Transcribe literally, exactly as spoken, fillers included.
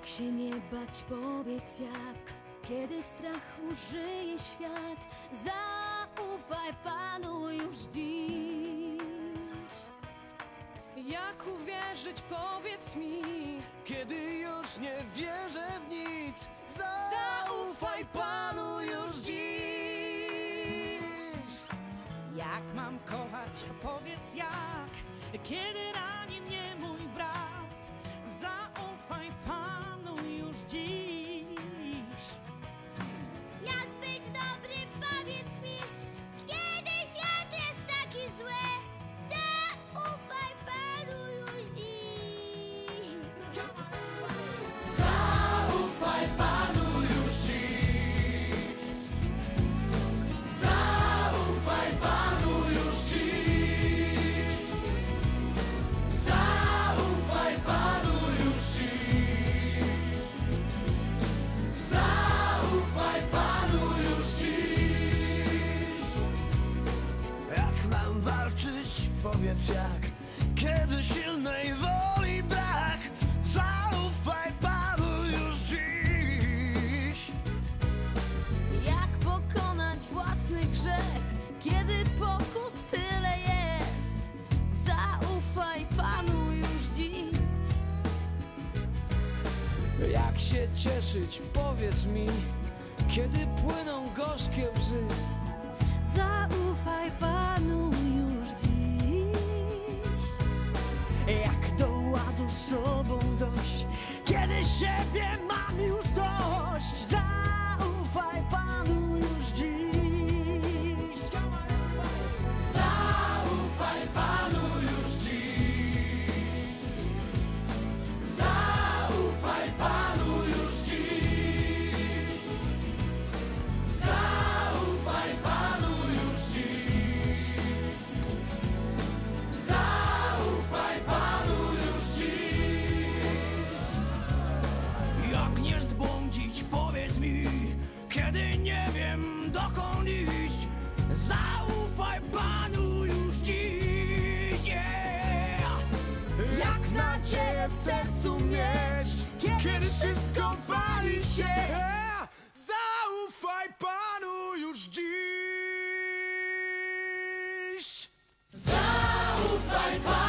Jak się nie bać, powiedz jak, kiedy w strachu żyje świat. Zaufaj Panu już dziś. Jak uwierzyć, powiedz mi, kiedy już nie wierzę w nic. Zaufaj Panu już dziś. Jak mam kochać, powiedz jak, kiedy rani mnie mój brat. Zaufaj Panu już dziś. Jak być dobry, powiedz mi, kiedy świat jest taki zły. Zaufaj Panu już dziś. Zaufaj Panu już dziś. Zaufaj Panu już dziś. Zaufaj Panu już dziś. Zaufaj Panu już dziś. Jak mam walczyć, powiedz jak, kiedy silnej woli brak. Zaufaj Panu już dziś. Jak pokonać własny grzech, kiedy pokus tyle jest. Zaufaj Panu już dziś. Jak się cieszyć, powiedz mi, kiedy płyną gorzkie łzy. Zaufaj Panu już dziś. Jak do ładu z sobą dojść, kiedy siebie mam już dość. Zaufaj Panu już dziś. Zaufaj Panu już dziś. Zaufaj Panu już dziś. Zaufaj Panu już dziś. Zaufaj Panu już dziś. Jak nie zbłądzić, powiedz mi, kiedy nie wiem dokąd iść. Zaufaj Panu już dziś. Yeah. Jak nadzieję w sercu mieć, kiedy wszystko wali się. Zaufaj Panu już dziś. Zaufaj Panu.